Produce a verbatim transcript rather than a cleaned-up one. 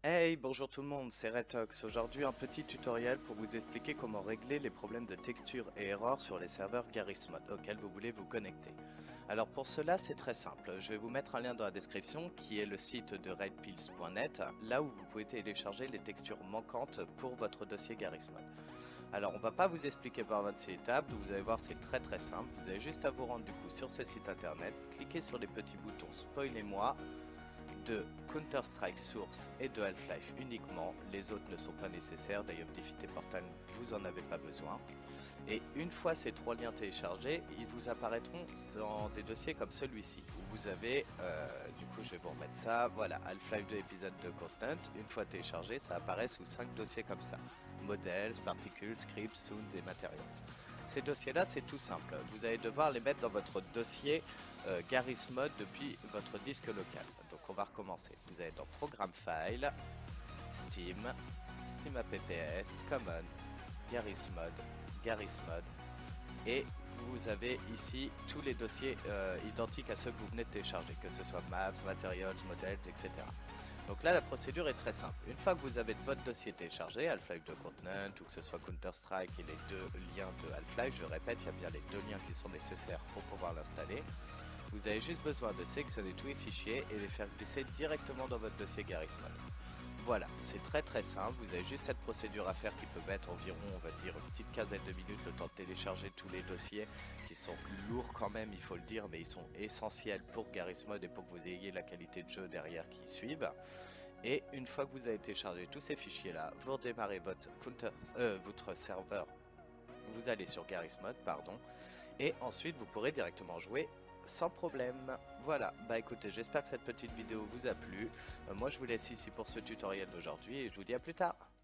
Hey, bonjour tout le monde, c'est Retox. Aujourd'hui, un petit tutoriel pour vous expliquer comment régler les problèmes de texture et erreurs sur les serveurs Garry's Mod auxquels vous voulez vous connecter. Alors pour cela, c'est très simple. Je vais vous mettre un lien dans la description qui est le site de redpills point net, là où vous pouvez télécharger les textures manquantes pour votre dossier Garry's Mod. Alors on va pas vous expliquer par vingt-six étapes, vous allez voir c'est très très simple. Vous avez juste à vous rendre du coup sur ce site internet, cliquez sur les petits boutons Spoilez-moi de Counter-Strike Source et de Half-Life uniquement, les autres ne sont pas nécessaires, d'ailleurs Difficulté Portal vous en avez pas besoin. Et une fois ces trois liens téléchargés, ils vous apparaîtront dans des dossiers comme celui-ci, où vous avez, euh, du coup je vais vous remettre ça, voilà, Half-Life deux épisode de Content, une fois téléchargé, ça apparaît sous cinq dossiers comme ça, Models, Particles, Scripts, Sound et Materials. Ces dossiers-là, c'est tout simple, vous allez devoir les mettre dans votre dossier euh, Garry's Mod depuis votre disque local. Donc on va recommencer, vous allez dans Programme File, Steam, Steam apps, Common, Garry's Mod, Garry's Mod, et vous avez ici tous les dossiers euh, identiques à ceux que vous venez de télécharger, que ce soit Maps, Materials, Models, et cetera. Donc là la procédure est très simple. Une fois que vous avez votre dossier téléchargé, Half-Life deux Content ou que ce soit Counter-Strike et les deux liens de Half-Life, je répète, il y a bien les deux liens qui sont nécessaires pour pouvoir l'installer. Vous avez juste besoin de sélectionner tous les fichiers et les faire glisser directement dans votre dossier Garry's Mod. Voilà, c'est très très simple, vous avez juste cette procédure à faire qui peut mettre environ, on va dire, une petite quinzaine de minutes le temps de télécharger tous les dossiers qui sont lourds quand même, il faut le dire, mais ils sont essentiels pour Garry's Mod et pour que vous ayez la qualité de jeu derrière qui suivent. Et une fois que vous avez téléchargé tous ces fichiers là, vous redémarrez votre, counter, euh, votre serveur, vous allez sur Garry's Mod, pardon, et ensuite vous pourrez directement jouer sans problème. Voilà, bah écoutez, j'espère que cette petite vidéo vous a plu. Euh, moi je vous laisse ici pour ce tutoriel d'aujourd'hui et je vous dis à plus tard.